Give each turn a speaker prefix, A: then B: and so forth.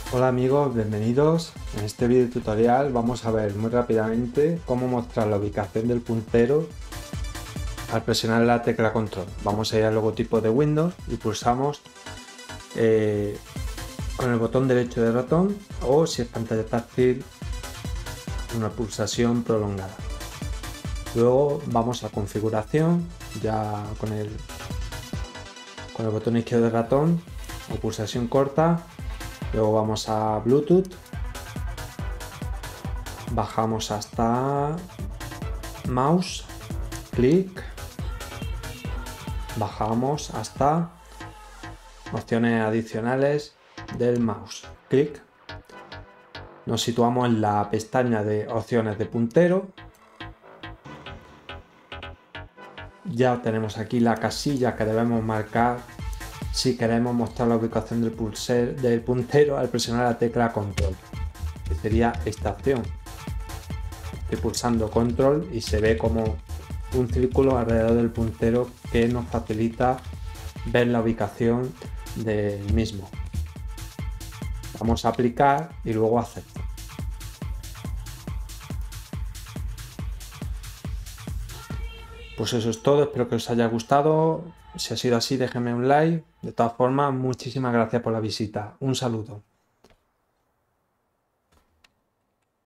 A: Hola amigos, bienvenidos. En este video tutorial vamos a ver muy rápidamente cómo mostrar la ubicación del puntero al presionar la tecla control. Vamos a ir al logotipo de Windows y pulsamos con el botón derecho del ratón, o si es pantalla táctil, una pulsación prolongada. Luego vamos a configuración, ya con el botón izquierdo del ratón o pulsación corta. Luego vamos a Bluetooth, bajamos hasta mouse, clic, bajamos hasta opciones adicionales del mouse, clic. Nos situamos en la pestaña de opciones de puntero. Ya tenemos aquí la casilla que debemos marcar si queremos mostrar la ubicación del puntero al presionar la tecla control, que sería esta opción. Estoy pulsando control y se ve como un círculo alrededor del puntero que nos facilita ver la ubicación del mismo. Vamos a aplicar y luego acepto. Pues eso es todo, espero que os haya gustado. Si ha sido así, déjenme un like. De todas formas, muchísimas gracias por la visita. Un saludo.